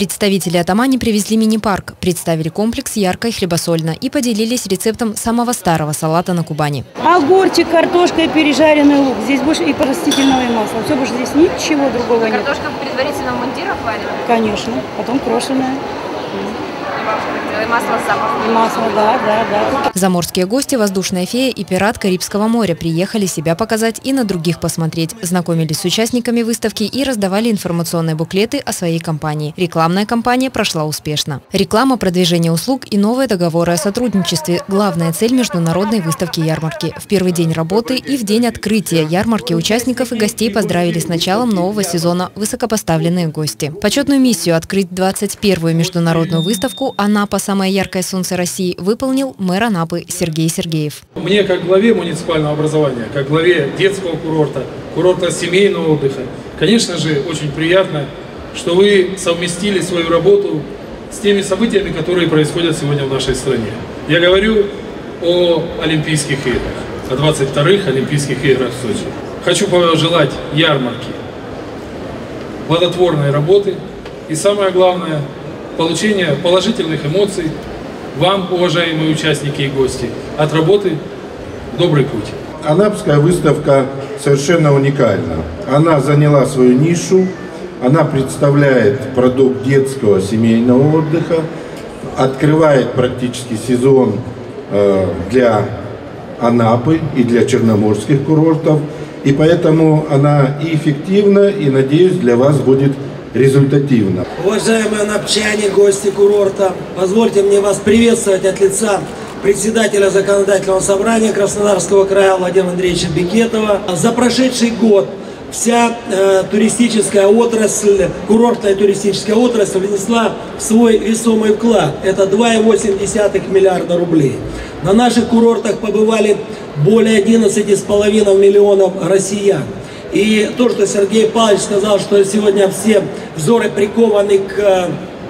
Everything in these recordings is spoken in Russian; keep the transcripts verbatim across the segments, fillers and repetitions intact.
Представители Атамани привезли мини-парк, представили комплекс ярко и хлебосольно и поделились рецептом самого старого салата на Кубани. Огурчик, картошка и пережаренный лук. Здесь больше и растительного масла. Все, больше здесь ничего другого нет. Картошка предварительно в мундирах варена? Конечно. Потом крошеная. И масло с запахом. И масло, да, да, да. Заморские гости, воздушная фея и пират Карибского моря приехали себя показать и на других посмотреть. Знакомились с участниками выставки и раздавали информационные буклеты о своей компании. Рекламная кампания прошла успешно. Реклама, продвижение услуг и новые договоры о сотрудничестве – главная цель международной выставки-ярмарки. В первый день работы и в день открытия ярмарки участников и гостей поздравили с началом нового сезона высокопоставленные гости. Почетную миссию открыть двадцать первую международную выставку «Анапа. Самое яркое солнце России» выполнил мэр Анапы Сергей Сергеев. Мне, как главе муниципального образования, как главе детского курорта, курорта семейного отдыха, конечно же, очень приятно, что вы совместили свою работу с теми событиями, которые происходят сегодня в нашей стране. Я говорю о Олимпийских играх, о двадцать вторых Олимпийских играх в Сочи. Хочу пожелать ярмарке плодотворной работы и, самое главное, получения положительных эмоций вам, уважаемые участники и гости, от работы добрый путь. Анапская выставка совершенно уникальна. Она заняла свою нишу, она представляет продукт детского семейного отдыха, открывает практически сезон для Анапы и для черноморских курортов, и поэтому она и эффективна, и, надеюсь, для вас будет результативно. Уважаемые анапчане, гости курорта, позвольте мне вас приветствовать от лица председателя Законодательного собрания Краснодарского края Владимира Андреевича Бекетова. За прошедший год вся э, туристическая отрасль, курортная туристическая отрасль внесла свой весомый вклад. Это два и восемь десятых миллиарда рублей. На наших курортах побывали более одиннадцати с половиной миллионов россиян. И то, что Сергей Павлович сказал, что сегодня все взоры прикованы к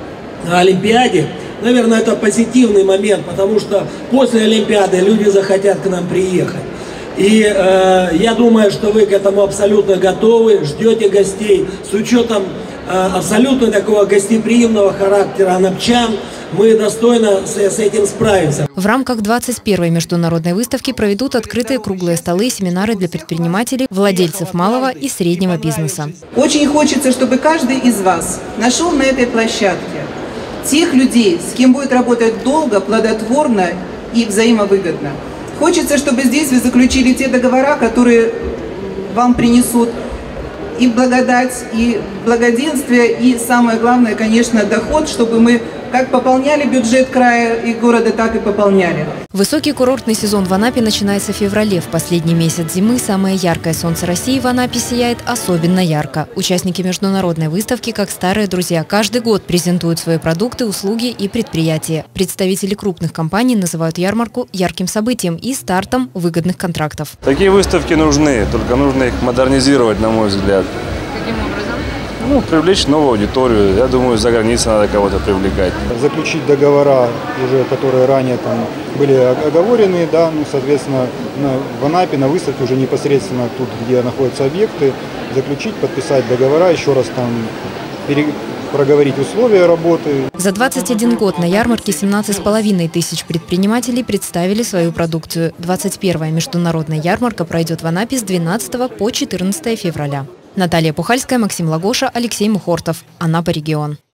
Олимпиаде, наверное, это позитивный момент, потому что после Олимпиады люди захотят к нам приехать. И э, я думаю, что вы к этому абсолютно готовы, ждете гостей. С учетом э, абсолютно такого гостеприимного характера анапчан, мы достойно с, с этим справимся. В рамках двадцать первой международной выставки проведут открытые круглые столы и семинары для предпринимателей, владельцев малого и среднего бизнеса. Очень хочется, чтобы каждый из вас нашел на этой площадке тех людей, с кем будет работать долго, плодотворно и взаимовыгодно. Хочется, чтобы здесь вы заключили те договора, которые вам принесут и благодать, и благоденствие, и самое главное, конечно, доход, чтобы мы как пополняли бюджет края и города, так и пополняли. Высокий курортный сезон в Анапе начинается в феврале. В последний месяц зимы самое яркое солнце России в Анапе сияет особенно ярко. Участники международной выставки, как старые друзья, каждый год презентуют свои продукты, услуги и предприятия. Представители крупных компаний называют ярмарку ярким событием и стартом выгодных контрактов. Такие выставки нужны, только нужно их модернизировать, на мой взгляд. Каким образом? Ну, привлечь новую аудиторию. Я думаю, за границей надо кого-то привлекать. Заключить договора, уже, которые ранее там были оговорены, да, ну, соответственно, на, в Анапе на выставке уже непосредственно тут, где находятся объекты, заключить, подписать договора, еще раз там пере... проговорить условия работы. За двадцать один год на ярмарке семнадцать с половиной тысяч предпринимателей представили свою продукцию. двадцать первая международная ярмарка пройдет в Анапе с двенадцатого по четырнадцатое февраля. Наталья Пухальская, Максим Лагоша, Алексей Мухортов. Анапа регион.